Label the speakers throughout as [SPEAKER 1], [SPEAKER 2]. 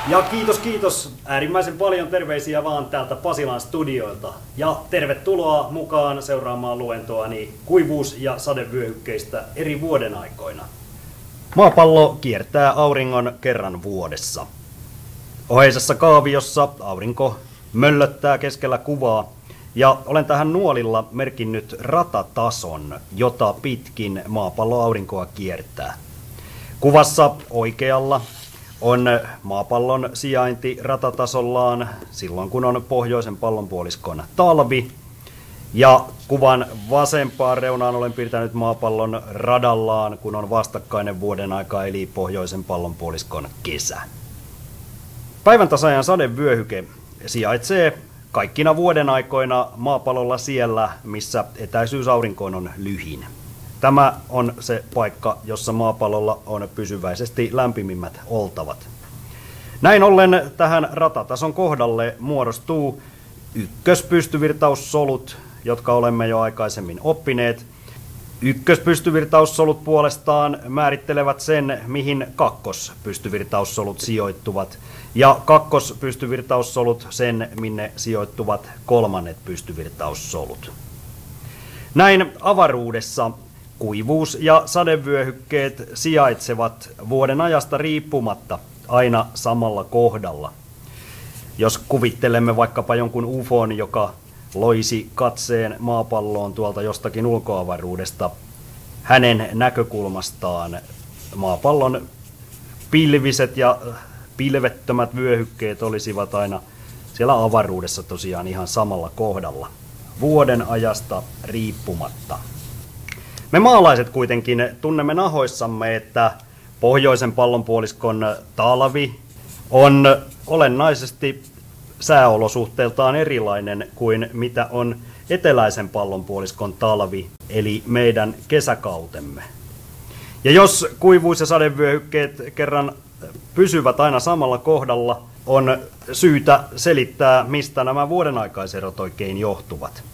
[SPEAKER 1] Ja kiitos äärimmäisen paljon terveisiä vaan täältä Pasilan studioilta. Ja tervetuloa mukaan seuraamaan luentoani kuivuus- ja sadevyöhykkeistä eri vuodenaikoina. Maapallo kiertää auringon kerran vuodessa. Oheisessa kaaviossa aurinko möllöttää keskellä kuvaa ja olen tähän nuolilla merkinnyt ratatason, jota pitkin maapallo aurinkoa kiertää. Kuvassa oikealla on maapallon sijainti ratatasollaan silloin, kun on pohjoisen pallonpuoliskon talvi. Ja kuvan vasempaan reunaan olen piirtänyt maapallon radallaan, kun on vastakkainen vuodenaika eli pohjoisen pallonpuoliskon kesä. Päiväntasaajan sadevyöhyke sijaitsee kaikkina vuodenaikoina maapallolla siellä, missä etäisyys aurinkoon on lyhin. Tämä on se paikka, jossa maapallolla on pysyväisesti lämpimimmät oltavat. Näin ollen tähän ratatason kohdalle muodostuu ykköspystyvirtaussolut, jotka olemme jo aikaisemmin oppineet. Ykköspystyvirtaussolut puolestaan määrittelevät sen, mihin kakkospystyvirtaussolut sijoittuvat, ja kakkospystyvirtaussolut sen, minne sijoittuvat kolmannet pystyvirtaussolut. Näin avaruudessa kuivuus- ja sadevyöhykkeet sijaitsevat vuoden ajasta riippumatta aina samalla kohdalla. Jos kuvittelemme vaikkapa jonkun UFOn, joka loisi katseen maapalloon tuolta jostakin ulkoavaruudesta, hänen näkökulmastaan maapallon pilviset ja pilvettömät vyöhykkeet olisivat aina siellä avaruudessa tosiaan ihan samalla kohdalla, vuoden ajasta riippumatta. Me maalaiset kuitenkin tunnemme nahoissamme, että pohjoisen pallonpuoliskon talvi on olennaisesti sääolosuhteeltaan erilainen kuin mitä on eteläisen pallonpuoliskon talvi, eli meidän kesäkautemme. Ja jos kuivuus- ja sadevyöhykkeet kerran pysyvät aina samalla kohdalla, on syytä selittää, mistä nämä vuodenaikaiserot oikein johtuvat.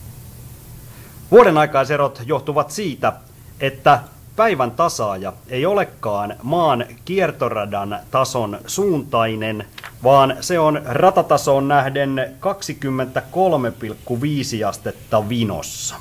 [SPEAKER 1] Vuodenaikaiserot johtuvat siitä, että päivän tasaaja ei olekaan maan kiertoradan tason suuntainen, vaan se on ratatasoon nähden 23,5 astetta vinossa.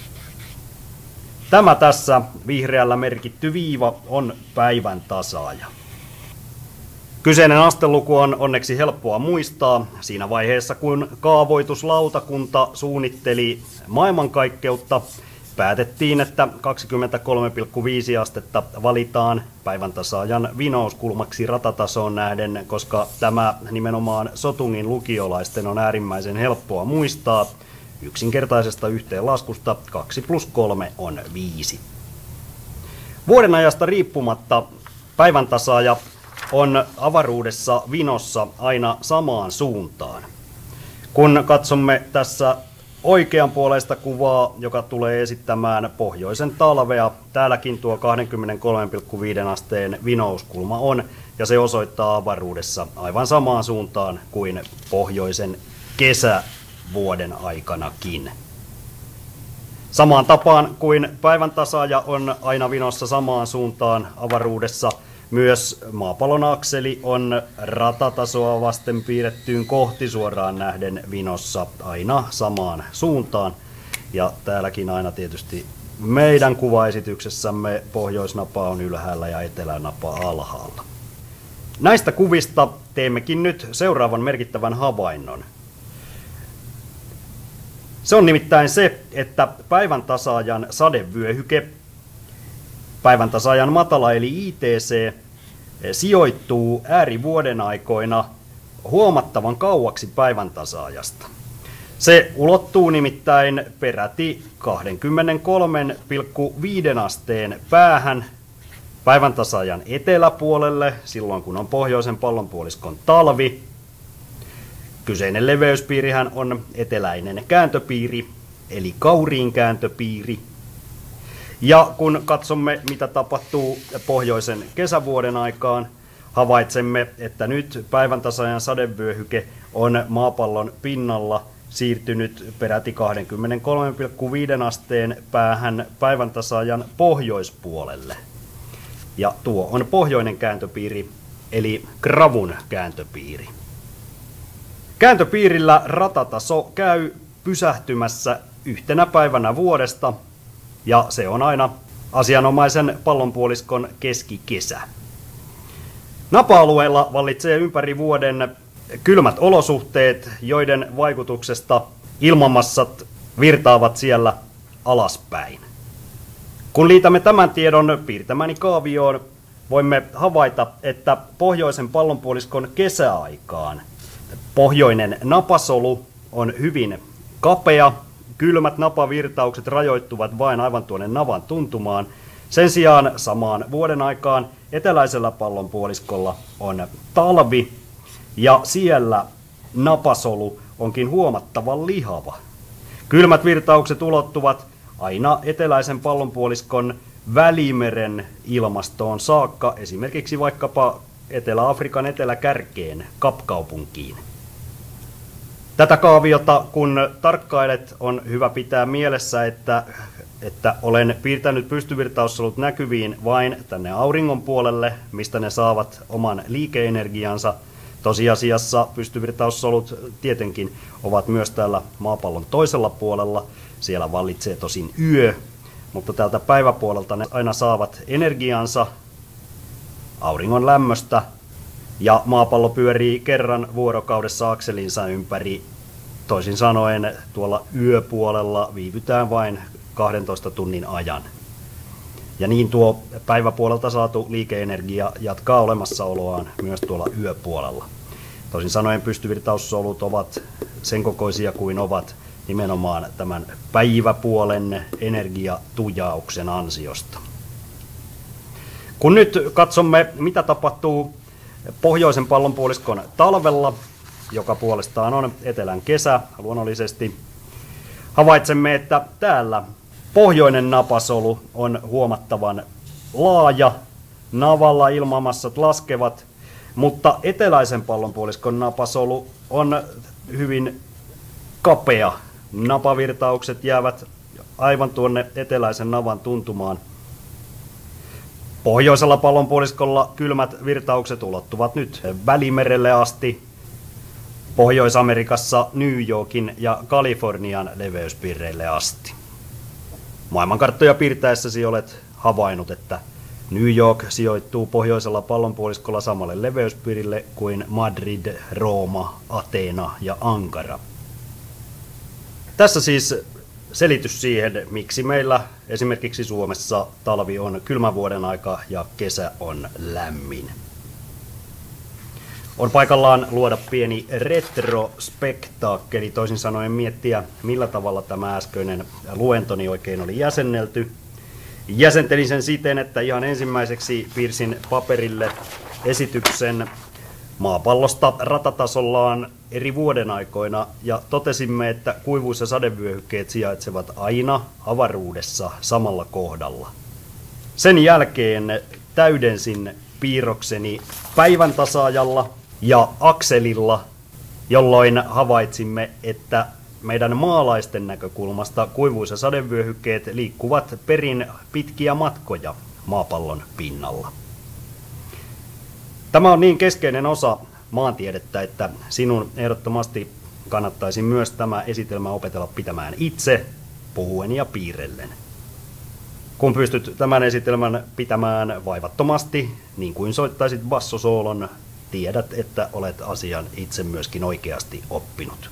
[SPEAKER 1] Tämä tässä vihreällä merkitty viiva on päivän tasaaja. Kyseinen asteluku on onneksi helppoa muistaa siinä vaiheessa, kun kaavoituslautakunta suunnitteli maailmankaikkeutta. Päätettiin, että 23,5 astetta valitaan päiväntasaajan vinouskulmaksi ratatasoon nähden, koska tämä nimenomaan Sotungin lukiolaisten on äärimmäisen helppoa muistaa. Yksinkertaisesta yhteenlaskusta 2 + 3 on 5. Vuodenajasta riippumatta päiväntasaaja on avaruudessa vinossa aina samaan suuntaan. Kun katsomme tässä oikeanpuoleista kuvaa, joka tulee esittämään pohjoisen talvea, täälläkin tuo 23,5 asteen vinouskulma on, ja se osoittaa avaruudessa aivan samaan suuntaan kuin pohjoisen kesävuoden aikanakin. Samaan tapaan kuin päiväntasaaja on aina vinossa samaan suuntaan avaruudessa, myös maapallon akseli on ratatasoa vasten piirrettyyn kohtisuoraan nähden vinossa aina samaan suuntaan. Ja täälläkin aina tietysti meidän kuvaesityksessämme pohjoisnapa on ylhäällä ja etelänapa alhaalla. Näistä kuvista teemmekin nyt seuraavan merkittävän havainnon. Se on nimittäin se, että päiväntasaajan sadevyöhyke, päiväntasaajan matala eli ITC, sijoittuu äärivuodenaikoina huomattavan kauaksi päiväntasaajasta. Se ulottuu nimittäin peräti 23,5 asteen päähän päiväntasaajan eteläpuolelle silloin, kun on pohjoisen pallonpuoliskon talvi. Kyseinen leveyspiirihän on eteläinen kääntöpiiri, eli kauriin kääntöpiiri. Ja kun katsomme, mitä tapahtuu pohjoisen kesävuoden aikaan, havaitsemme, että nyt päiväntasaajan sadevyöhyke on maapallon pinnalla siirtynyt peräti 23,5 asteen päähän päiväntasaajan pohjoispuolelle. Ja tuo on pohjoinen kääntöpiiri, eli Gravun kääntöpiiri. Kääntöpiirillä ratataso käy pysähtymässä yhtenä päivänä vuodesta, ja se on aina asianomaisen pallonpuoliskon keskikesä. Napa-alueella vallitsee ympäri vuoden kylmät olosuhteet, joiden vaikutuksesta ilmamassat virtaavat siellä alaspäin. Kun liitämme tämän tiedon piirtämäni kaavioon, voimme havaita, että pohjoisen pallonpuoliskon kesäaikaan pohjoinen napasolu on hyvin kapea. Kylmät napavirtaukset rajoittuvat vain aivan tuonne navan tuntumaan. Sen sijaan samaan vuoden aikaan eteläisellä pallonpuoliskolla on talvi, ja siellä napasolu onkin huomattavan lihava. Kylmät virtaukset ulottuvat aina eteläisen pallonpuoliskon Välimeren ilmastoon saakka, esimerkiksi vaikkapa Etelä-Afrikan eteläkärkeen, Kapkaupunkiin. Tätä kaaviota kun tarkkailet, on hyvä pitää mielessä, että olen piirtänyt pystyvirtaussolut näkyviin vain tänne auringon puolelle, mistä ne saavat oman liikeenergiansa. Tosiasiassa pystyvirtaussolut tietenkin ovat myös täällä maapallon toisella puolella. Siellä vallitsee tosin yö, mutta täältä päiväpuolelta ne aina saavat energiansa auringon lämmöstä, ja maapallo pyörii kerran vuorokaudessa akselinsa ympäri. Toisin sanoen tuolla yöpuolella viivytään vain 12 tunnin ajan. Ja niin tuo päiväpuolelta saatu liikeenergia jatkaa olemassaoloaan myös tuolla yöpuolella. Toisin sanoen pystyvirtaussolut ovat sen kokoisia kuin ovat nimenomaan tämän päiväpuolen energiatujauksen ansiosta. Kun nyt katsomme, mitä tapahtuu pohjoisen pallonpuoliskon talvella, joka puolestaan on etelän kesä luonnollisesti, havaitsemme, että täällä pohjoinen napasolu on huomattavan laaja, navalla ilmamassat laskevat, mutta eteläisen pallonpuoliskon napasolu on hyvin kapea. Napavirtaukset jäävät aivan tuonne eteläisen navan tuntumaan. Pohjoisella pallonpuoliskolla kylmät virtaukset ulottuvat nyt Välimerelle asti. Pohjois-Amerikassa New Yorkin ja Kalifornian leveyspiireille asti. Maailmankarttoja piirtäessäsi olet havainnut, että New York sijoittuu pohjoisella pallonpuoliskolla samalle leveyspiirille kuin Madrid, Rooma, Ateena ja Ankara. Tässä siis selitys siihen, miksi meillä esimerkiksi Suomessa talvi on kylmän vuoden aika ja kesä on lämmin. On paikallaan luoda pieni retrospektaakkeli, toisin sanoen miettiä, millä tavalla tämä äskeinen luentoni oikein oli jäsennelty. Jäsentelin sen siten, että ihan ensimmäiseksi piirsin paperille esityksen maapallosta ratatasollaan eri vuodenaikoina ja totesimme, että kuivuus- ja sadevyöhykkeet sijaitsevat aina avaruudessa samalla kohdalla. Sen jälkeen täydensin piirrokseni päivän tasaajalla ja akselilla, jolloin havaitsimme, että meidän maalaisten näkökulmasta kuivuus- ja sadevyöhykkeet liikkuvat perin pitkiä matkoja maapallon pinnalla. Tämä on niin keskeinen osa maantiedettä, että sinun ehdottomasti kannattaisi myös tämä esitelmä opetella pitämään itse, puhuen ja piirrellen. Kun pystyt tämän esitelmän pitämään vaivattomasti, niin kuin soittaisit bassosoolon, tiedät, että olet asian itse myöskin oikeasti oppinut.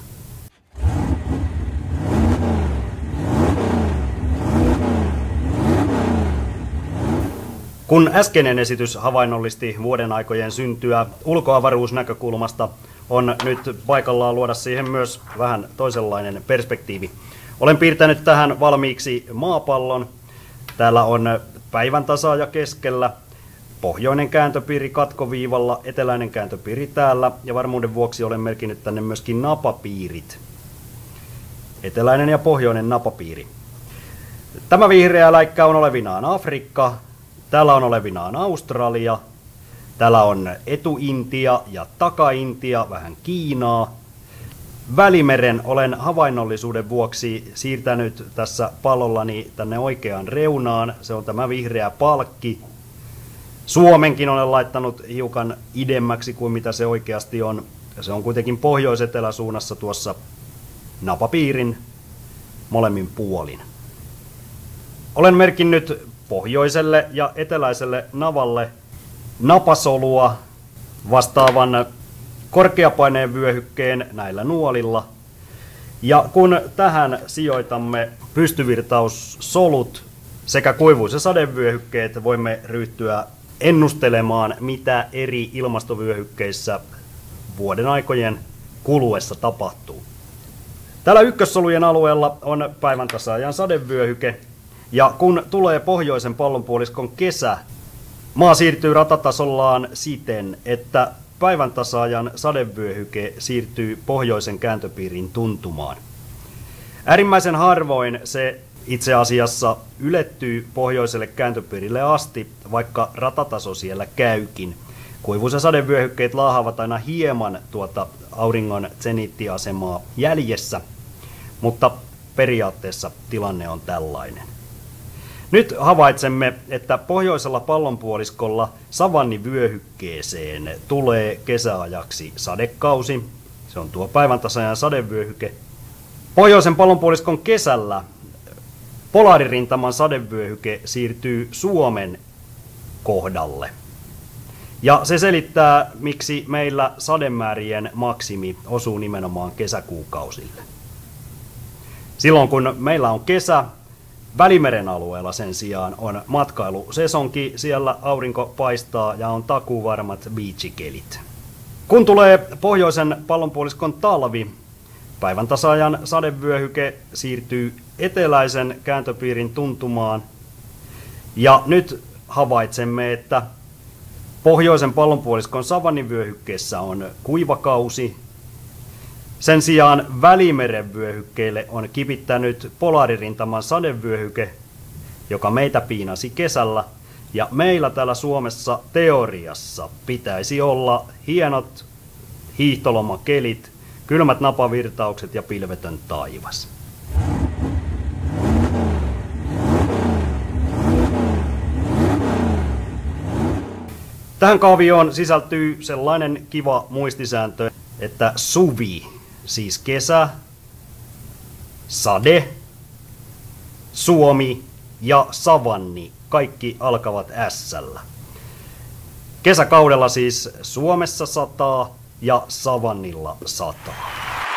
[SPEAKER 1] Kun äskeinen esitys havainnollisti vuoden aikojen syntyä ulkoavaruusnäkökulmasta, on nyt paikallaan luoda siihen myös vähän toisenlainen perspektiivi. Olen piirtänyt tähän valmiiksi maapallon. Täällä on päivän tasaaja keskellä, pohjoinen kääntöpiiri katkoviivalla, eteläinen kääntöpiiri täällä, ja varmuuden vuoksi olen merkinnyt tänne myöskin napapiirit. Eteläinen ja pohjoinen napapiiri. Tämä vihreä läikkä on olevinaan Afrikka, täällä on olevinaan Australia, täällä on Etu-Intia ja Taka-Intia, vähän Kiinaa. Välimeren olen havainnollisuuden vuoksi siirtänyt tässä pallollani tänne oikeaan reunaan, se on tämä vihreä palkki. Suomenkin olen laittanut hiukan idemmäksi kuin mitä se oikeasti on. Ja se on kuitenkin pohjois-eteläsuunnassa tuossa napapiirin molemmin puolin. Olen merkinnyt pohjoiselle ja eteläiselle navalle napasolua vastaavan korkeapaineen vyöhykkeen näillä nuolilla. Ja kun tähän sijoitamme pystyvirtaussolut sekä kuivuus- ja sadevyöhykkeet, voimme ryhtyä ennustelemaan, mitä eri ilmastovyöhykkeissä vuoden aikojen kuluessa tapahtuu. Täällä ykkössolujen alueella on päiväntasaajan sadevyöhyke, ja kun tulee pohjoisen pallonpuoliskon kesä, maa siirtyy ratatasollaan siten, että päiväntasaajan sadevyöhyke siirtyy pohjoisen kääntöpiirin tuntumaan. Äärimmäisen harvoin se itse asiassa ylettyy pohjoiselle kääntöpiirille asti, vaikka ratataso siellä käykin. Kuivuus- ja sadevyöhykkeet laahaavat aina hieman tuota auringon zeniittiasemaa jäljessä, mutta periaatteessa tilanne on tällainen. Nyt havaitsemme, että pohjoisella pallonpuoliskolla savannivyöhykkeeseen tulee kesäajaksi sadekausi. Se on tuo päiväntasaajan sadevyöhyke. Pohjoisen pallonpuoliskon kesällä polaaririntaman sadevyöhyke siirtyy Suomen kohdalle. Ja se selittää, miksi meillä sademäärien maksimi osuu nimenomaan kesäkuukausille. Silloin kun meillä on kesä, Välimeren alueella sen sijaan on matkailusesonki, siellä aurinko paistaa ja on takuuvarmat beachikelit. Kun tulee pohjoisen pallonpuoliskon talvi, päiväntasaajan sadevyöhyke siirtyy eteläisen kääntöpiirin tuntumaan. Ja nyt havaitsemme, että pohjoisen pallonpuoliskon savannivyöhykkeessä on kuivakausi. Sen sijaan Välimeren vyöhykkeelle on kipittänyt polaaririntaman sadevyöhyke, joka meitä piinasi kesällä. Ja meillä täällä Suomessa teoriassa pitäisi olla hienot hiihtolomakelit, kylmät napavirtaukset ja pilvetön taivas. Tähän kaavioon sisältyy sellainen kiva muistisääntö, että suvi, siis kesä, sade, Suomi ja savanni, kaikki alkavat S-llä. Kesäkaudella siis Suomessa sataa ja savannilla sataa.